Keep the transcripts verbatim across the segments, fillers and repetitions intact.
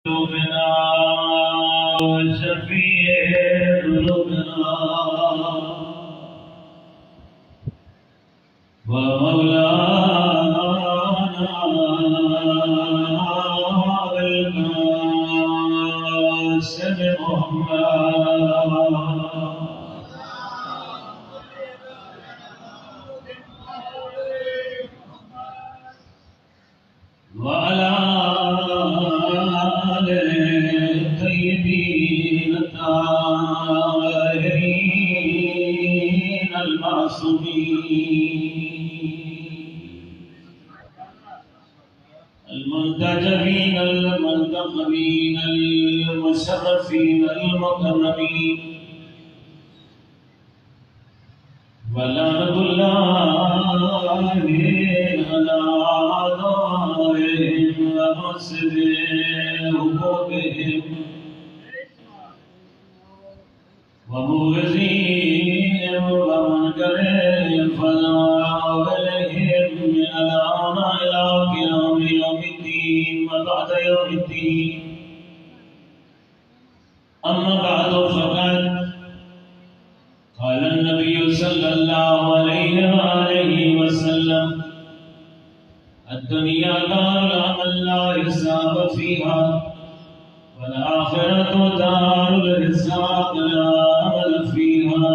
قلوبنا شفيع قلوبنا ومولانا القاسم محمد وعلى آل الطيبين الطاهرين المعصومين المنتجبين المنتقبين المشرفين المكرمين ولعنة الله على أعدائهم ومفسد حقوقهم ومغزيهم ومنكر فناولهم من الأعمى إلى قيام يوم الدين وبعد يوم الدين أما بعد فقد قال النبي صلى الله عليه وآله وسلم الدنيا دار العمل لا حساب فيها والآخرة دار الحساب لا عمل فيها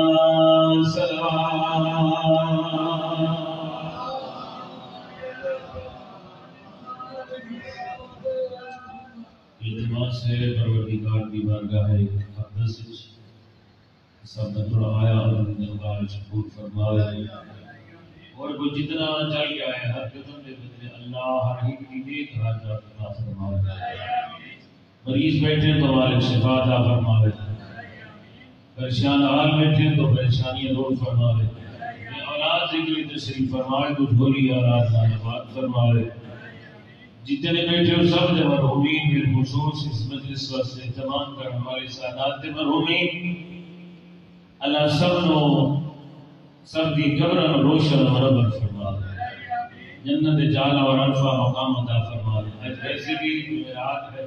التماس ہے پروردگار کی بارگاہ مقدس سب نے تھوڑا آیا اور دربار قبول فرمائے اور وہ جتنا چل گیا ہے ہر قدم کے بدلے اللہ ہر ایک کی نیک حاجات عطا فرمائے مریض بیٹھے تو مالک شفا عطا فرمائے پریشان حال بیٹھے تو پریشانیاں دور فرمائے اولاد ذکری تشریف فرمائے تو جھولی اولاد نامباد فرمائے جتنے بیٹھے ہو سب نے مرحومین بالخصوص اس مجلس واسطے اہتمام کرنے والے سادات مرحومین اللہ سب نو سب دی قبرن روشن و ربر فرما جنت جالا اور عرفہ مقام عطا فرما آج ویسے بھی جمعرات ہے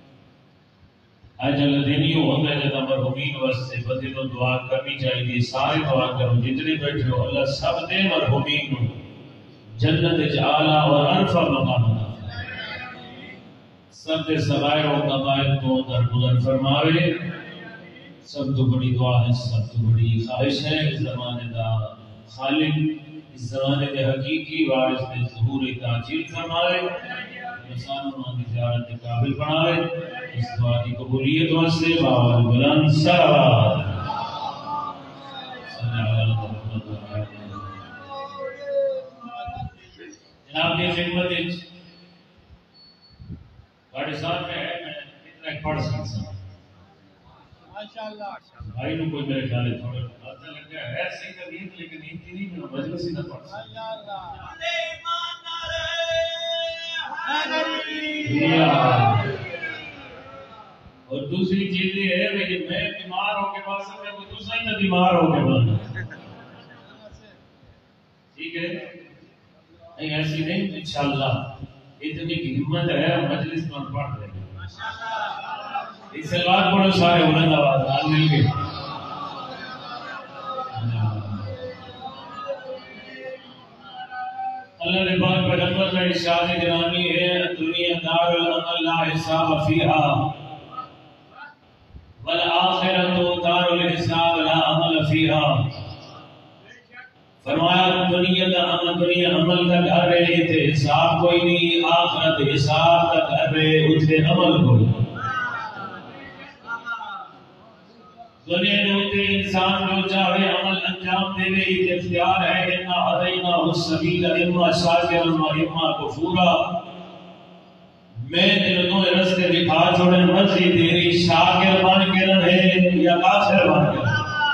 آج اللہ دینیو ہوتا ہے جب مرحومین واسطے بدل و دعا کرنی چاہیے سارے دعا کرو جتنے بیٹھے ہو اللہ سب دے مرحومین جنت جالا اور عرفہ مقام عطا سب دے سغائر و قبائل کو درگزر فرماوے سب تو بڑی دعا ہے سب تو بڑی خواہش ہے اس زمانے دا خالق اس زمانے دے حقیقی وارث دے ظہور تاجیل فرمائے انسانوں کی زیارت قابل بنائے اس دعا کی قبولیت واسطے باول بلند صلوات جناب کی خدمت بڑے صاحب ہے میں اتنا پڑھ سکتا ہوں بھائی نے کوئی میرے خیال ہے تھوڑا پتہ لگ گیا ہے صحیح ترغیب لیکن ان کی نہیں میں مجلس ہی نہ پڑھ سکتا اور دوسری چیز یہ ہے کہ میں بیمار ہو کے بعد سب میں کوئی دوسرا ہی نہ بیمار ہو کے بعد ٹھیک ہے نہیں ایسی نہیں انشاءاللہ اتنی کی ہمت ہے مجلس میں پڑھ دیں اس سے بات پڑھو سارے بلند آواز آج مل کے اللہ نے پاک پیغمبر کا ارشاد گرامی ہے دنیا دار العمل لا حساب فیہا والآخرۃ دار الحساب لا عمل فیہا فرمایا دنیا کا عمل دنیا عمل کا گھر ہے اتنے حساب کوئی نہیں آخرت حساب کا گھر ہے اتنے عمل کوئی دنیا میں ہوتے انسان جو چاہے عمل انجام دے لے اختیار ہے انا ہدینا السبیل اما شاکرا و اما کفورا میں تیرے دونوں راستے دکھا چھوڑے مرضی تیری شاکر بن کے رہے یا کافر بن کے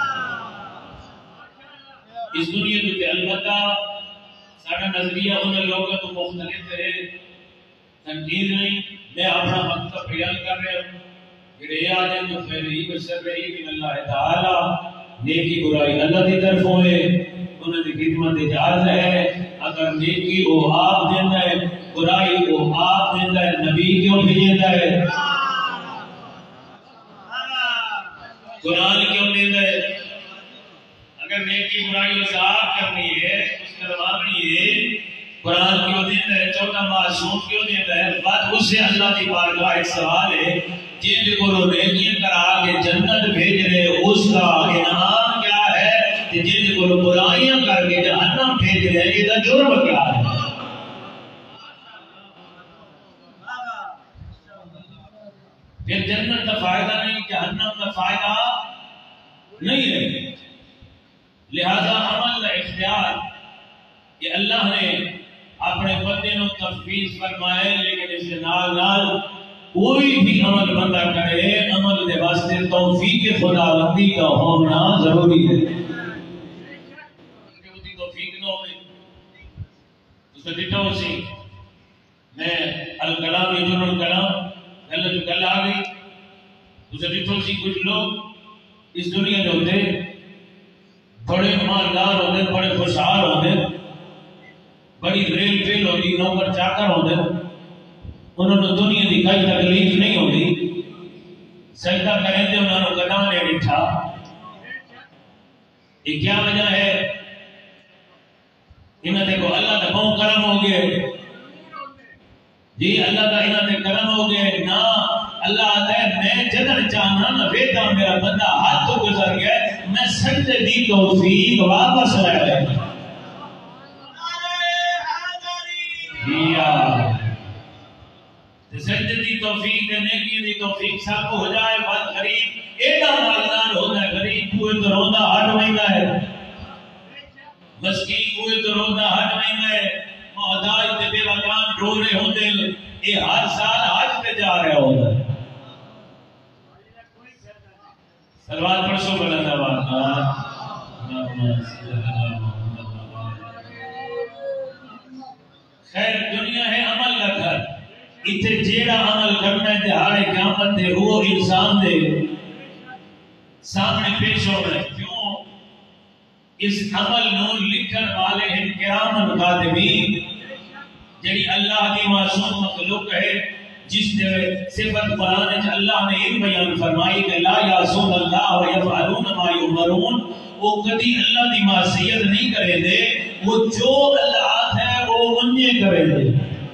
اس دنیا میں البتہ سارا نظریہ ان لوگوں تو مختلف ہے تنقید نہیں میں اپنا مطلب بیان کر رہا ہوں پھر یہ آجائیں تو خیر ہی بشر رہی من اللہ تعالی نیکی برائی اللہ کی طرف ہوئے انہوں نے خدمت اجازت ہے اگر نیکی وہ آپ دینا ہے برائی وہ آپ دیتا ہے نبی کیوں بھیجتا ہے قرآن کیوں دیتا ہے؟ اگر نیکی برائی وضاحت کرنی ہے اس کروانی ہے، قرآن کیوں دیتا ہے؟ چھوٹا معصوم کیوں دیتا ہے؟ بات اس سے اللہ کی بارگاہ ایک سوال ہے، جن کو نیکیاں کرا کے جنت بھیج رہے اس کا انعام کیا ہے، کہ جن کو برائیاں کر کے جہنم بھیج رہے ہیں، یہ جرم کیا ہے؟ پھر جنت کا فائدہ نہیں، جہنم کا فائدہ نہیں ہے۔ لہذا عمل کا اختیار کہ اللہ نے اپنے بندے کو تفویض فرمائے، لیکن اس کے نال نال کوئی بھی عمل بندہ کرے، عمل کے واسطے توفیق خداوندی کا ہونا ضروری ہے۔ کہ توفیق نہ ہوئے تو ڈٹا ہو سی میں الکلام یجر الکلام اللہ جو گل آ گئی اسے ڈٹو سی کچھ لوگ اس دنیا جو ہوتے بڑے مالدار ہوتے، بڑے خوشحال ہوتے، بڑی ریل پیل ہوتی، نوکر چاکر ہوتے، انہوں نے دنیا کی کوئی تکلیف نہیں ہوتی، سجدہ کریں تھے انہوں نے قدم نے بٹھا۔ یہ کیا وجہ ہے؟ انہوں نے کو اللہ کا بہت کرم ہو گئے، جی اللہ کا انہوں نے کرم ہو گئے نا، اللہ آتا ہے میں جدر چاہنا نہ ویدہ میرا بندہ ہاتھ تو گزر گیا، میں سجدے دی توفیق واپس لے لے سجدے دی توفیق دینے کی دی توفیق سب کو ہو جائے۔ بات غریب ایڈا مالدار ہوتا ہے، غریب کوئی تو روندہ ہٹ مہینہ ہے، مسکین کوئی تو روندہ ہٹ مہینہ ہے، محتاج تے بے وقان رو رہے ہوتے، یہ ہر سال حج پہ جا رہے ہوتا ہے۔ سلوات پڑھ سو بلند آواز۔ خیر دنیا ہے عمل کا گھر، اتنے جیڑا عمل کرنا ہے دہاڑے قیامت دے وہ انسان دے سامنے پیش ہو رہے۔ کیوں؟ اس عمل نو لکھن والے ہیں کرام کاتبین، جڑی اللہ کی معصوم مخلوق ہے، جس نے صفت قرآن میں اللہ نے ان بیان فرمائی کہ لا یعصون اللہ و یفعلون ما یؤمرون، وہ کبھی اللہ کی معصیت نہیں کرے دے، وہ جو اللہ ہے وہ انہیں کرے دے۔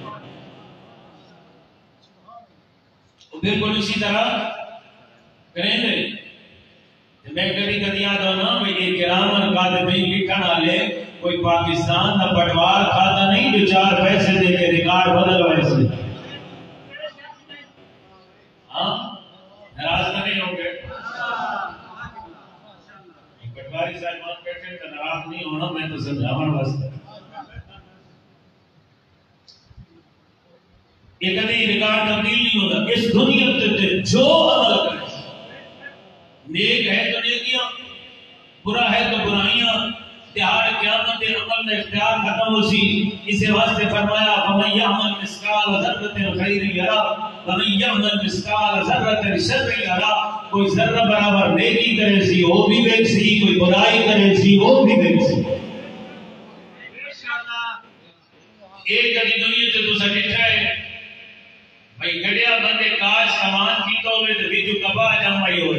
بالکل اسی طرح کریں دے۔ میں کبھی کبھی یاد ہونا یہ کرام کاتبین لکھن والے کوئی پاکستان کا پٹوار کھاتا نہیں جو چار پیسے دے کے ریکارڈ بدل ویسے ہاں ناراض نہیں ہوں گے۔ پٹواری صاحب بیٹھے تو ناراض نہیں ہونا، میں تو سمجھاؤں واسطے یہ کبھی ریکارڈ تبدیل نہیں ہوتا۔ اس دنیا میں جو عمل کرے، نیک ہے تو نیکیاں، برا ہے تو برائیاں، تہاڑ قیامت عمل میں اختیار ختم ہو سی۔ اسے واسطے فرمایا فَمَنْ يَعْمَلْ مِثْقَالَ ذَرَّةٍ خَيْرٍ يَرَهُ وَمَنْ يَعْمَلْ مِثْقَالَ ذَرَّةٍ شَرٍّ يَرَهُ، کوئی ذرہ برابر نیکی کرے سی وہ بھی دیکھ سی، کوئی برائی کرے سی وہ بھی دیکھ سی۔ ایک جڑی دنیا تے تساں ڈٹھا ہے بھائی گڑیا بندے کاج سامان کیتا ہوئے تے وچ کپاہ جمائی ہوئے،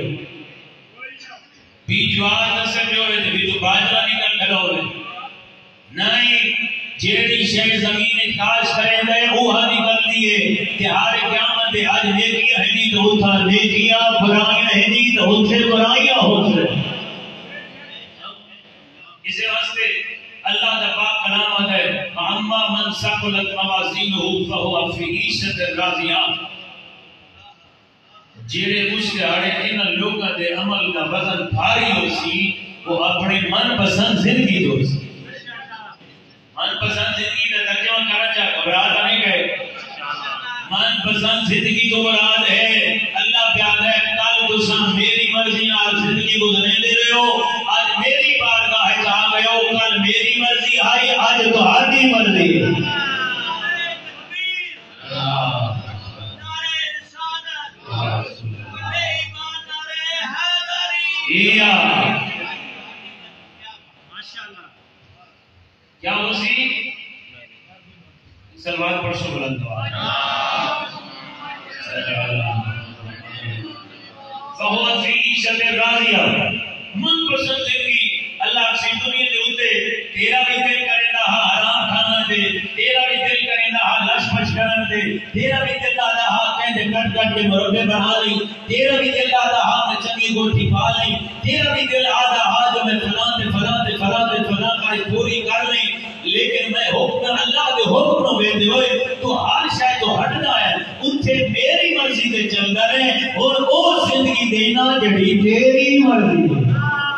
بیج وار نسل ہوئے تے وچ باجرا نکل کھڑا ہوئے، نہیں جیڑی شے زمین کاج کریں دے اوہا نکلتی ہے۔ تہاڑے قیامت دے اج نیکیاں ہیں تو اتھا نیکیاں، برائیاں ہیں تو اتھے برائیاں ہوتے۔ اس واسطے اللہ کا پاک کلام ہے اما من ثقلت موازینہ فهو فی عیشۃ راضیہ، جڑے اس دہاڑے ان لوگوں دے عمل کا وزن بھاری ہو سی وہ اپنے من پسند زندگی دو سی۔ من پسند زندگی کا ترجمہ کرنا چاہتا مراد نہیں گئے، من پسند زندگی تو مراد ہے اللہ پیارا ہے کل تساں میری مرضی نال زندگی گزارنے دے رہے ہو، آج میری بارگاہ جا گئے ہو، کل میری مرضی آئی، آج تہاڈی مرضی ہے۔ کیا اسی سلوات پڑھ سو بلند فهو فی عیشت راضیہ من پسند زندگی اللہ سے دنیا دے اوتے تیرا بھی دل کرے دا حرام کھانا دے تیرا بھی دل کرے دا لش پش کرن دے تیرا بھی دل دا ہاں کہندے کٹ کٹ کے مرغے بنا لئی تیرا بھی دل دا ہاں میں چنگی گوٹھی پا لئی تیرا بھی دل آدھا ہاں جو میں فلاں تے فلاں تے فلاں تے فلاں کاری پوری کر لئی لیکن میں حکم اللہ دے حکم نو ویندے ہوئے تو ہر شے تو ہٹدا ہے اوتھے میری مرضی تے چلدا رہے اور او زندگی دینا جڑی تیری مرضی ہے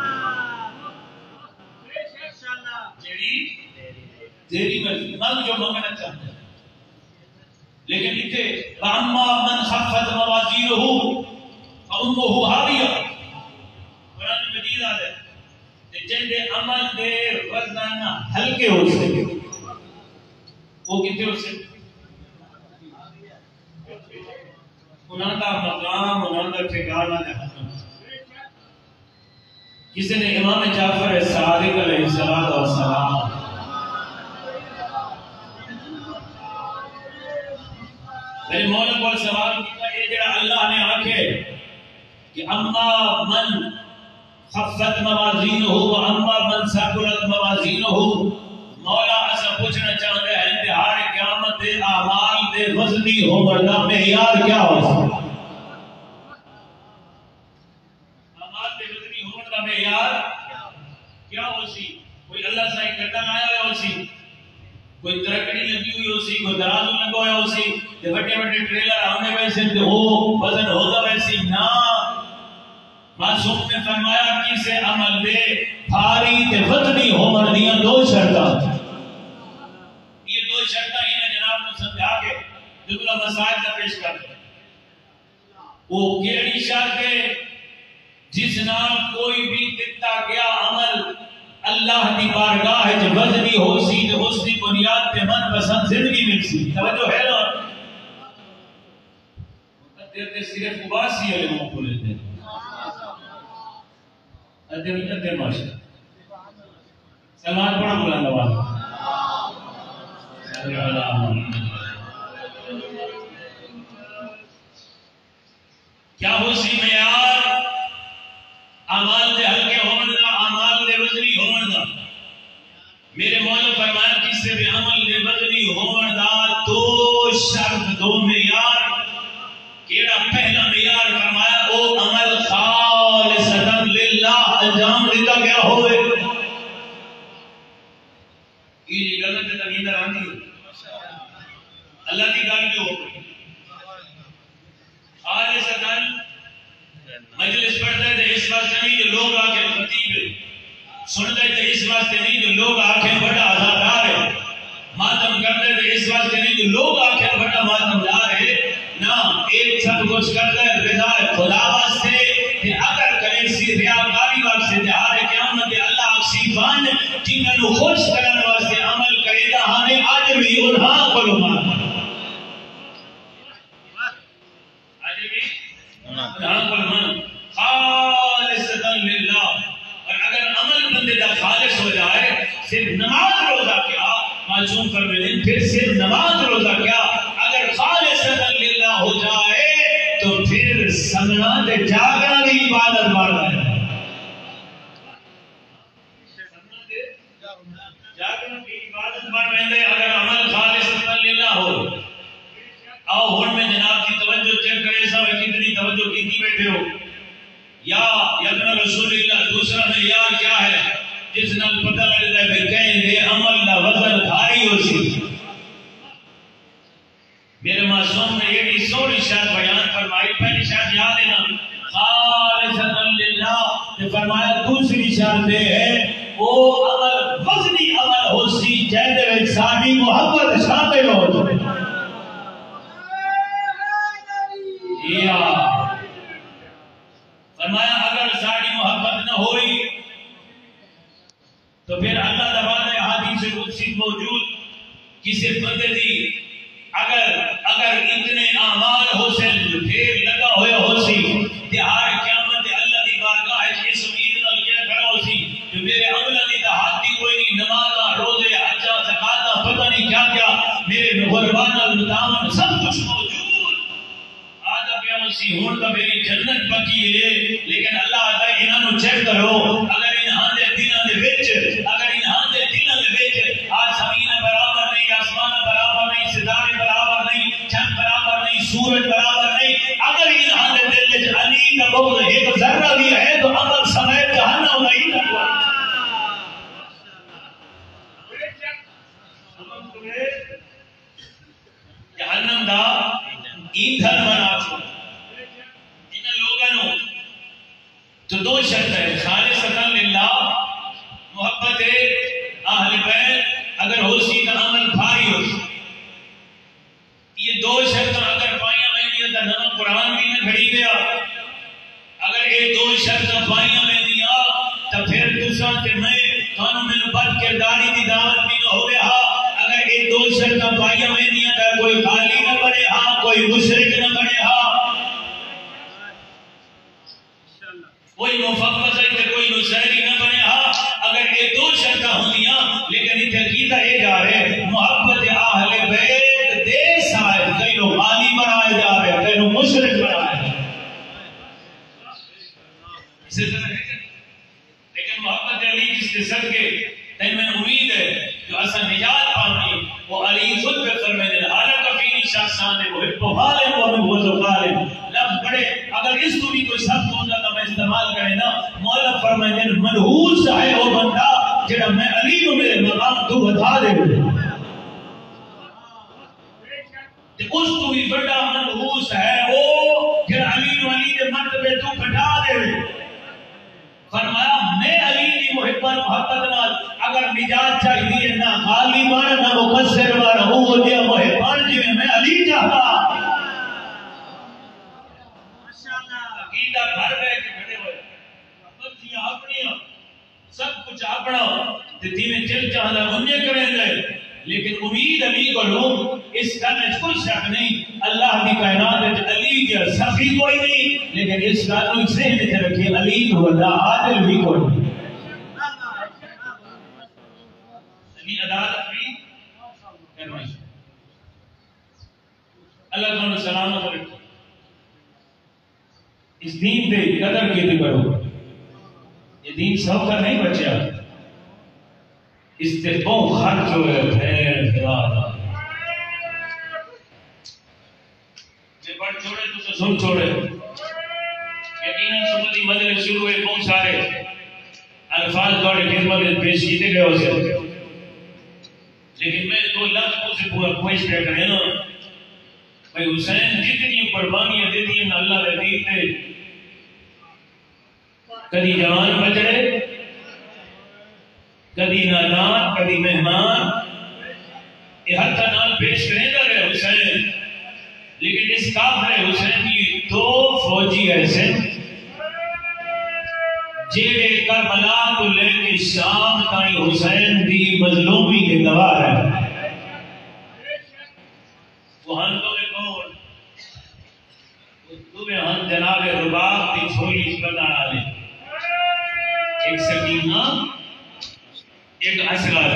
تیری مرضی من جو منگنا چاہتا ہے لیکن اتنے فَأَمَّا مَنْ خَفَّتْ مَوَازِينُهُ فَأُمُّهُ هَاوِيَةٌ قرآن مجید آ ہے جن دے عمل دے وزن ہلکے ہو سکے وہ کتنے ہو سکے انہاں دا مقام انہاں دا ٹھکانہ جہنم کسی نے امام جعفر صادق علیہ السلام میرے مولا کو سوال کیا یہ جڑا اللہ نے آکھے کہ اما من خفت موازینہ و اما من ثقلت موازینہ مولا ایسا پوچھنا چاہتے ہیں انتہار قیامت دے اعمال دے وزنی ہون دا معیار کیا ہو سکتا اعمال دے وزنی ہون دا معیار کیا ہو سی کوئی اللہ سے کٹن آیا ہو سی کوئی ترکڑی لگی ہوئی ہو سی کوئی درازو لگا ہویا ہو سی جو بڑے بڑے ٹریلر آنے ویسے تو ہو وزن ہوگا ویسی نا معصوم نے فرمایا کسے عمل دے بھاری تے وزنی ہو مردیاں دو شرطہ یہ دو شرطہ ہی میں جناب نے سمجھا کے جدلہ مسائل کا پیش کر دیں وہ کیڑی شرط ہے جس نام کوئی بھی دکتا گیا عمل اللہ دی بارگاہ ہے جو وزنی ہو سی تو اس دی بنیاد پہ من پسند زندگی مل سی توجہ ہے نا ادھر صرف اباسی والے منہ کھولے تھے ادھر ادھر ماشاء سلمان پڑھا بلند آواز کیا ہو سی معیار اعمال دے ہلکے ہون دا اعمال دے وزنی ہون دا میرے مولا فرمایا کس سے بھی عمل دے وزنی ہون دا دو شرط دو معیار کیڑا پہلا معیار فرمایا او عمل خالصتا للہ انجام دیتا گیا ہوئے یہ غلط تغییر آندی ہو اللہ کی گل جو ہو خالصتا مجلس پڑھتا ہے تو اس واسطے نہیں جو لوگ آکے خطیب ہے سنتا ہے تو اس واسطے نہیں جو لوگ آکے بڑا آزادار ہے ماتم کرتا ہے تو اس واسطے نہیں جو لوگ آکے بڑا ماتم دار ہے نا ایک سب کچھ کرتا ہے رضا خدا واسطے کہ اگر کرے سی ریاکاری واسطے جہار قیامت اللہ اکسی بان جنہوں خوش کرنے واسطے عمل کرے گا ہمیں آج بھی انہاں کو لما آج بھی انہاں کو لما خالصتا للہ اور اگر عمل بندے دا خالص ہو جائے صرف نماز روزہ کیا معصوم فرمائیں پھر صرف نماز روزہ کیا اگر خالصتا للہ ہو جائے تو پھر سمنا دے جاگنا دی عبادت مارنا ہے سمنا دے جاگنا دی عبادت مارنا ہے اگر عمل خالصتا للہ ہو آؤ ہون میں جناب کی توجہ چیک کرے سا کتنی توجہ کیتی بیٹھے ہو یا یبن رسول اللہ دوسرا معیار کیا ہے جس نال پتہ لگتا ہے کہ کہیں دے عمل دا وزن بھاری ہو سی میرے معصوم نے یہ بھی سوڑی شاید بیان فرمائی پہلی شاید یاد ہے نا خالصتا للہ کہ فرمایا دوسری شاید ہے وہ عمل وزنی عمل ہو سی جہدے میں ساری محبت شامل ہو جائے یا فرمایا اگر ساری محبت نہ ہوئی تو پھر اللہ تعالیٰ حدیث قدسی موجود کسی بندے دی اگر اگر اتنے اعمال ہو سے ڈھیر لگا ہوئے ہو سی تہار قیامت اللہ دی بارگاہ ہے اس امید نال کیا کھڑا ہو سی جو میرے عمل دی تحادی کوئی نہیں نمازاں روزے حجاں زکاتاں پتہ نہیں کیا کیا میرے غربان المتامن سب کچھ موجود آدھا پیا اسی ہون دا میری جنت پکی ہے، لیکن اللہ آتا ہے انہاں نو چیک کرو، اگر انہاں دے دلاں دے وچ اگر انہاں دے دلاں دے وچ آج زمین برابر نہیں، آسمان برابر نہیں، ستارے برابر نہیں، چند برابر نہیں، سورج برابر نہیں، اگر انہاں دے دل وچ علی دا بغض ایک ذرہ بھی ہے تو عمل سمیت جہنم نہیں لگا۔ جہنم دا ایندھن بنا چھوڑ ان لوگوں تو دو شرط ہے، خالصتاً للہ محبت اہل بیت اگر ہو سی تو عمل بھاری ہو سی، یہ دو شرط اگر پائیاں میں دیا تو نہ قرآن بھی نہ کھڑی گیا، اگر یہ دو شرط پائیاں میں دیا تو پھر دوسرا کہ میں کانوں میں بد کرداری کی دعوت بھی نہ ہو گیا، اگر یہ دو شرط پائیاں میں دیا تو کوئی خالی نہ بنے ہاں، کوئی مشرک نہ بنے ہاں، کوئی مفوض ہے کہ کوئی نصیری نہ بنے ہاں، اگر یہ دو شرطاں ہوندیاں، لیکن یہ عقیدہ یہ جا رہے محبت اہل بیت دے صاحب کئی خالی بنائے جا رہے کئی مشرک بنائے جا رہے، اسے لیکن محبت علی جس کے صدقے تین میں امید ہے جو اصلا نجات پانی وہ علی خود پہ فرمائے دن حالہ کفینی شخصان محب و غالب و محبوظ و غالب لفظ بڑے، اگر اس تو بھی کوئی سخت ہوتا تو میں استعمال کرے نا، مولا فرمائے دن منحوس ہے وہ بندہ جڑا میں علی کو میرے مقام تو بتا دے اس تو بھی بڑا منحوس ہے وہ جڑا علی و علی دے مرتبے تو بٹھا دے، فرمایا میں علی کی محبت محبت نال اگر نجات چاہیے نہ غالبان نہ مقصر بار ہو دیا محبان جی میں علی چاہتا عقیدہ گھر بیٹھ کے کھڑے ہوئے بچیاں اپنی سب کچھ اپنا تی میں چل چاہتا انہیں کریں گے، لیکن امید علی کو لوگ اس کا میں کوئی شک نہیں، اللہ کی کائنات علی کے سخی کوئی نہیں، لیکن اس کا کوئی ذہن سے رکھے علی تو اللہ عادل بھی کوئی نہیں، علی عدالت بھی کرنا ہے، اللہ تعالیٰ سلامت رکھے، اس دین پہ قدر کی کرو، یہ دین سب کا نہیں بچیا، اس سے بہت خرچ ہوئے پھر خیال یہ پڑھ چھوڑے تو سن چھوڑے، یقیناً سنتی مجلس شروع ہوئے بہت سارے الفاظ دوڑے خدمت پیش کیتے گئے اسے، لیکن میں دو لفظ سے پورا کوئش پہ کرے نا بھائی حسین جتنی قربانیاں دیتی ہیں اللہ نے دین پہ کدی جوان بچڑے کدی نادان کدی مہمان یہ حتی نال پیش کریں گا رہے حسین، لیکن اس کافر حسین کی دو فوجی ایسے جیڑے کربلا کو لے کے شام تائیں حسین دی مظلومی کے گواہ ہے، وہ ہن تو میں کون تو میں ہن جناب رباب دی چھولی اس بتانا لے، ایک سکینہ ایک اصغر،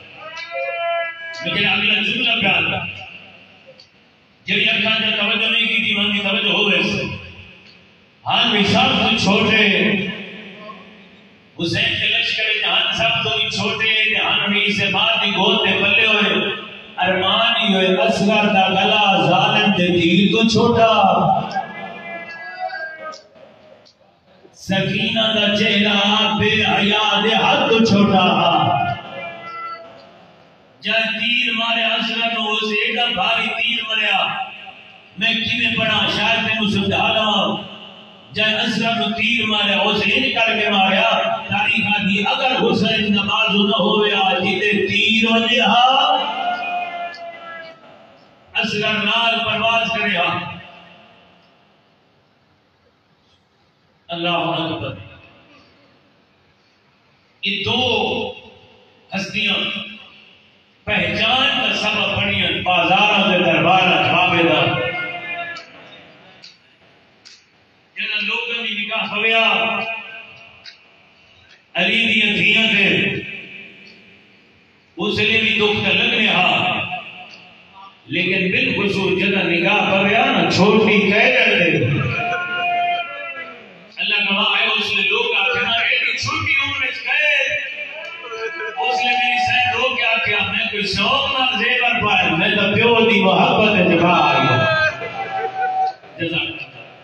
لیکن اگلا جملہ پیار تھا جب اکھاں جب توجہ نہیں کی تھی وہاں کی توجہ ہو گئے سے ہاں بھی سب تو چھوٹے حسین کے لشکر جہاں سب تو ہی چھوٹے جہاں بھی اسے بات دی گود دے بلے ہوئے ارمانی ہوئے اصغر دا گلا ظالم دے تیر تو چھوٹا سکینہ دا چہرہ بے حیا دے حد تو چھوٹا جب تیر مارے اصغر نو اسے ایڈا بھاری تیر مریا میں کیویں پڑھا شاید میں مجھے سمجھا لوں جب اصغر نو تیر مارے اسے ان کر کے ماریا تاریخ دی اگر حسین نماز نہ ہوئے جیتے تیر وجہ اصغر نال پرواز کرے ہاں اللہ اکبر، یہ دو ہستیاں پہچان کا سبب بنیاں بازاراں دے درباراں کھاوے دا جنہاں لوگاں دی نگاہ ہویا علی دی اکھیاں تے اس لیے بھی دکھ تے لگنے ہا، لیکن بالخصوص جنہاں نگاہ ہویا نا چھوٹی کہہ دے شوق نال زیور پائے میں تو پیو دی محبت جگا آئی جزاک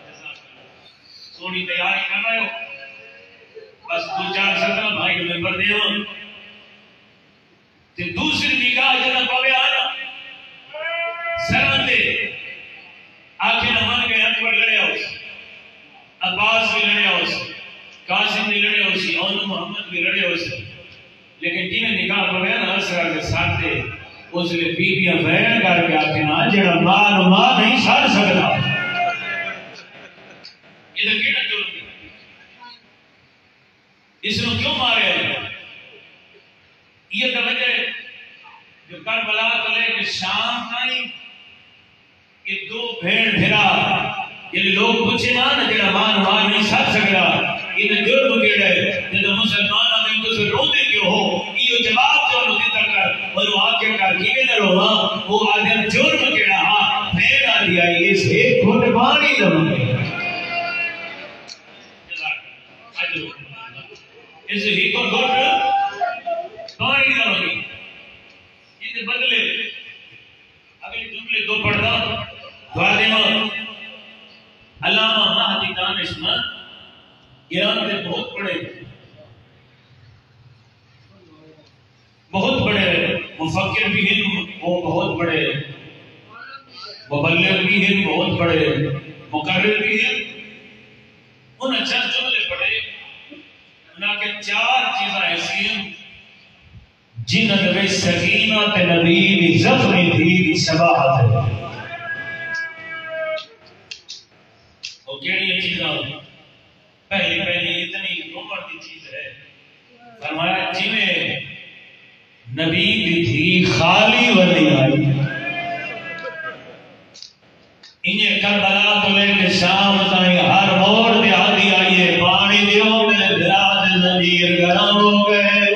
سونی تیاری کر رہے ہو بس دو چار سطر بھائی میں پر دے ہوں تے دوسری نگاہ جنہ پاوے آنا سرن دے آنکھیں نمان گئے اکبر لڑے ہو عباس بھی لڑے ہو قاسم بھی لڑے ہو سی اون محمد بھی لڑے ہو سی لیکن جنہیں نگاہ پاوے نا اسرار کے ساتھ دے اس لئے بی بیاں بہن کر کے آکے نا جڑا ماں ماں نہیں سار سکتا یہ تو کیڑا جرم ہے اس نے کیوں مارے ہیں یہ تو وجہ جو کربلا کو لے کے شام آئی کہ دو بھیڑ بھیرا یہ لوگ پوچھے نا نا جڑا مان مان نہیں ساتھ سکتا یہ تو جرم کیڑا ہے جب مسلمان آمین تو سے رو دے کیوں ہو یہ جواب جو انہوں دیتا کر اور وہ آگے کر کیوے نہ رو ہاں وہ آدھے جرم کیڑا ہاں بھیڑ آ دیا اس ایک گھٹ پانی نہ مانگے اس ہی کو گھٹ پانی نہ مانگے یہ بدلے اگلی جملے دو پڑھنا فاطمہ علامہ مہدی دانشمند ایران کے بہت بڑے بہت بڑے مفکر بھی ہیں وہ بہت بڑے مبلغ بھی ہیں بہت بڑے مقرر بھی ہیں ان چند جملے پڑھے انہاں کے چار چیزیں ایسی ہیں جنہاں میں سکینہ تے نبی دی زخمی تھی شباہت ہے وہ کیڑی چیزاں پہلی پہلی اتنی عمر کی چیز ہے فرمایا جی میں نبی دی تھی خالی ولی آئی انہیں کربلا تو لے کے شام تائیں ہر موڑ دے آدھی آئیے پانی دیو میں دراز زنجیر گرم ہو گئے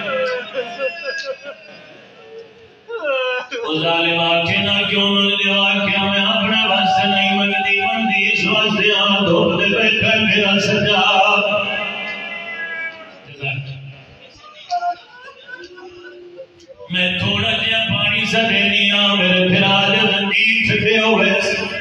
وہ ظالم آکے نہ کیوں نہ دیو آکے میں اپنے واسطے نہیں مگدی مندی اس واسطے آن دھوپ دے بیٹھا میرا سجا میں تھوڑا جیا پانی سے دینی آن میرے پھراج زنجیر چھٹے ہوئے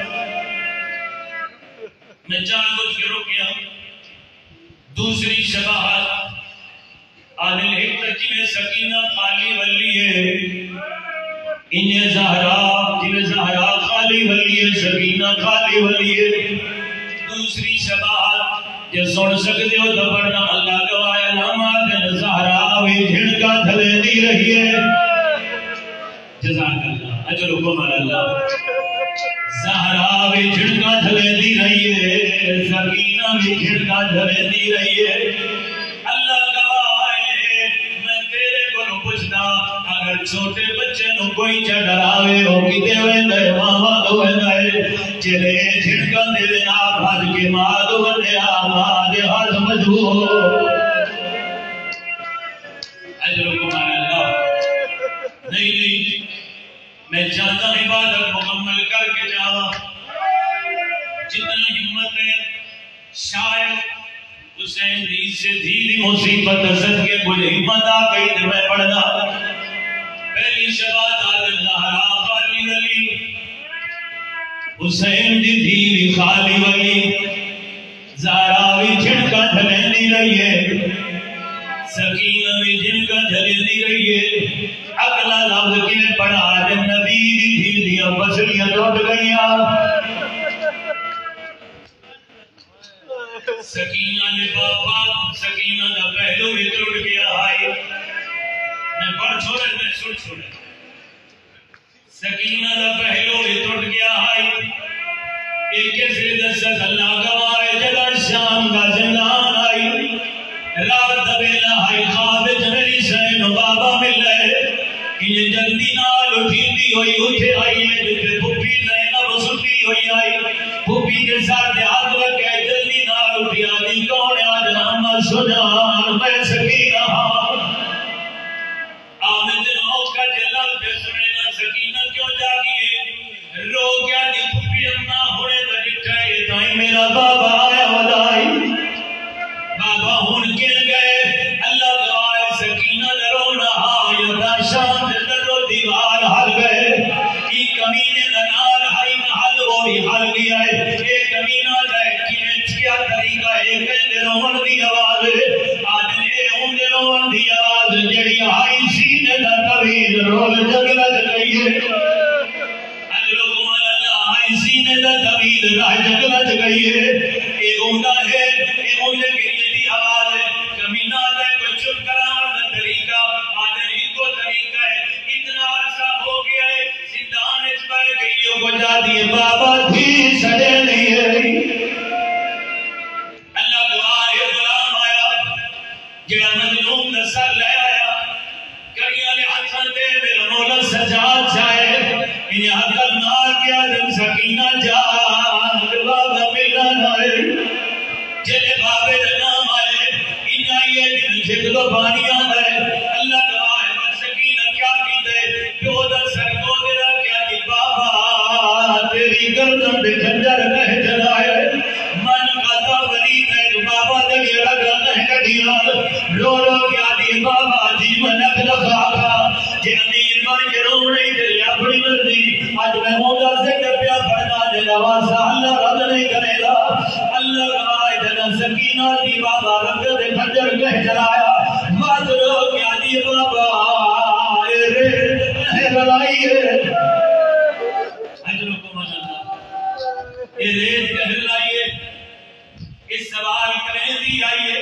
میں چار کچھ کرو کیا دوسری شباہت آدھل حکمت میں سکینہ خالی ولی ہے انہیں زہرا جنہیں زہرا خالی ولی ہے سکینہ خالی ولی ہے دوسری شباہت یہ سن سکتے ہو تو پڑھنا اللہ گوایا نامات زہرا وی جھڑکا دھلے دی رہی ہے جزاک اللہ اجر حکم اللہ زہرا بھی جھڑکا دھلے دی رہی ہے سکینہ بھی جھڑکا دھلے دی رہی ہے اللہ گواہ ہے میں تیرے کو نو پوچھنا اگر چھوٹے بچے نو کوئی چا ڈراوے ہو کتے ہوئے دے ماما ہوئے دے چلے جھڑکا دے دینا بھاج کے ماد ہوئے دے آماد ہاتھ مجھو اجر حکم اللہ نہیں نہیں میں چاہتا عبادت مکمل کر کے جاوا جتنا ہمت ہے شاید حسین دی سے دھیری مصیبت سد کے کوئی ہمت آ گئی تو میں پڑھنا پہلی شبات آدھر زہرا خالی ولی حسین دی دھیری خالی ولی زہرا بھی جھڑکا دھلے دی رہی ہے سکینہ بھی جھڑکا دھلے دی رہی ہے اگلا لفظ کی پڑھا آج نبی دی دھی دیا پسلیاں ٹوٹ گئیاں سکینہ نے باپا سکینہ دا پہلو بھی ٹوٹ گیا ہے میں پڑھ چھوڑے میں سن چھوڑے سکینہ دا پہلو بھی ٹوٹ گیا ہے ایک سے دست اللہ گوائے جگہ شام کا زندان آئی رات بیلا ہے خواب میری شہن بابا مل رہے یہ جلدی نال اٹھیندی ہوئی اٹھے آئی ہے جتے پھوپی زینب سٹی ہوئی آئی پھوپی کے ساتھ ہاتھ لگے جلدی نال اٹھی آدھی کون آج اما سجان میں سکینہ آمد موقع جلال پہ سنینا سکینہ کیوں جاگیے رو کیا دی پھوپی اما ہونے تا جٹھا ہے تائیں میرا بابا آیا ودائی بابا ہون کن گئے اللہ گوائے سکینہ رونا ہاں یا شام دے رومن دی آواز آدھے اے اون دے رومن دی آواز جڑی آئی سینے دا طویل رول جگلت گئی ہے اجلو کمال اللہ آئی سینے دا طویل راہ جگلت گئی ہے اے اوندا ہے اے اون دے گریے دی آواز ہے کمینہ دا کوئی چپ کرانا دا طریقہ آدھے ہی کو طریقہ ہے اتنا عرصہ ہو گیا ہے زندان اس پائے گئیوں کو جا دیے بابا تھی سڑے نہیں ہے جڑا مظلوم دا سر لے آیا کڑیاں لے ہاتھاں تے میرا مولا سجاد چاہے انہیں عقل نال کیا دن سکینہ جا بابا ملنا نائے جلے بابے دا نام آئے انہیں یہ جن جھک دو پانی آئے اللہ گواہ ہے سکینہ کیا کی دے پیو دا سر کو دیرا کیا کی بابا تیری گردن دے جھنجر کہہ جلائے من قطع ورید ہے بابا دلی رگا نہیں کٹیاں رو رو کیا دی بابا جی من اکل خاکا جی امیر بن کے رو نہیں دلی اپنی مرضی آج میں مودا سے کپیا پڑھنا دے نوازا اللہ رد نہیں کرے گا اللہ گواہ جنا سکینہ دی بابا رگ دے خنجر کہہ جلایا بات رو کیا دی بابا اے ریت کہہ لڑائی ہے اجرو کو مجھنا اے ریت کہہ لڑائی ہے اس سوال کریں دی آئیے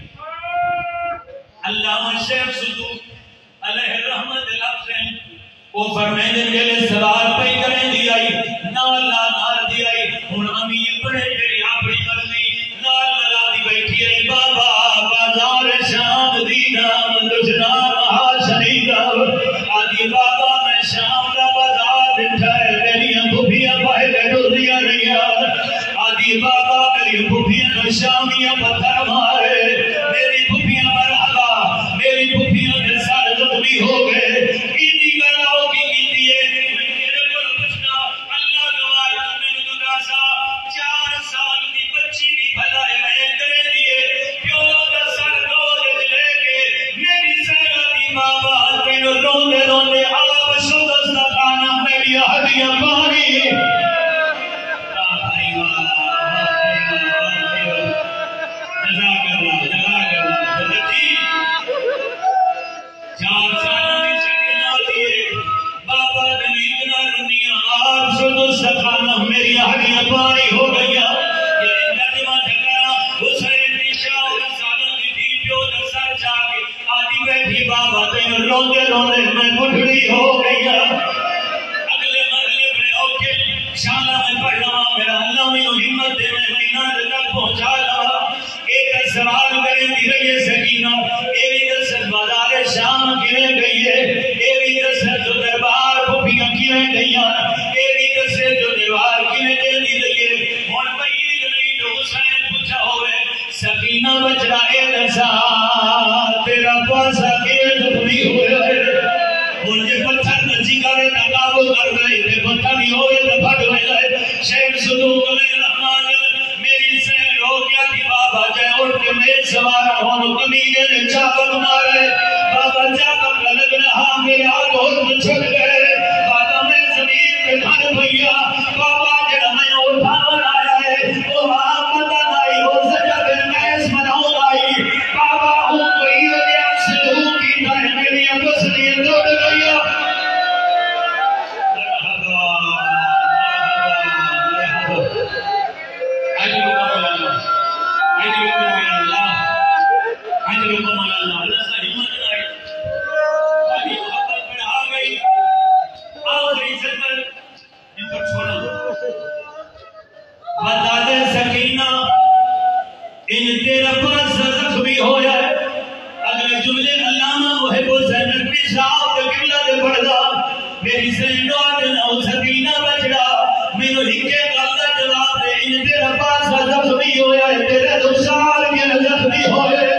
علامہ شیخ صدوق علیہ رحمت لفظ ہیں وہ فرمیدن کے لئے سوال پہ کریں دی آئی نال نال نال دی آئی ہون امیر پڑے جڑی اپنی مرضی نال نال دی بیٹھی ہے بابا بازار شام دی نام دجنا مہا شریدہ آدھی بابا میں شام دا بازار دٹھا ہے میری بھوپیاں پہلے ڈردیاں نہیں آدھی بابا میری بھوپیاں شامیاں پتھر مارے میری بھوپیاں مرحبا میری بھوپیاں کے سارے زخمی ہو گئے کیتی گلاؤ کی کیتی ہے میں تیرے کو پوچھنا اللہ گواہ تمہیں گزرا سا چار سال دی بچی بھی بھلائے میں کرے دیے پیو دا سر روز لے کے میری سیرہ دی بابا تینو روندے روندے آپ شدستہ خانہ میری ہڈیاں پانی میری ہڈیاں پانی ہو گیا یہ نجمہ جھکرا حسین دیشا اور سالن دی تھی پیو دا سر جاگے آدھی بیٹھی بابا تین روندے روندے میں بڑھڑی ہو گیا اگلے مرحلے بڑے اوکے شانہ میں پڑھ رہا میرا اللہ میں ہمت دے میں مہینہ تک پہنچا رہا ایک سوال کریں دی رہی ہے سکینہ ایوی دست بازار شام کنے گئی ہے ایوی دست جو دربار پھوپیاں کنے گئی ایوی دست جو دربار کنے دے دی رہی ہے ہون بعید نہیں تو حسین پوچھا ہوئے سکینہ بچ رہے دسا تیرا پاسا کنے زخمی ہوئے ہون جے پتھر نچی کرے تقابل کر رہے تھے پتھر نہیں ہوئے تو بھٹ ہوئے شیخ صدوق علیہ رحمان میری سین ہو گیا تھی بابا جائے اٹھ کے میں سوارا ہونو کمینے نے چاپک مارے بابا چاپک لگ رہا میرے آگ ہوت چھٹ گئے بابا میں زمین پہ دھن بھئیا بابا جڑا میں اٹھاور آیا ہے وہ آمد آئی وہ سجا بے محس مناؤں آئی بابا ہوں کوئی دیا صدوق کی دائیں میری اپس لیے دوڑ گیا بتا دے سکینہ ان تیرا پاس زخمی ہو جائے اگر جملے علامہ محب حسین نقوی صاحب کے قبلہ دے پڑھدا میری سینڈو آدھنا سکینہ بچڑا میرے ہکے کا جواب دے ان تیرا پاس زخمی ہو جائے تیرے دو سال کے زخمی ہو جائے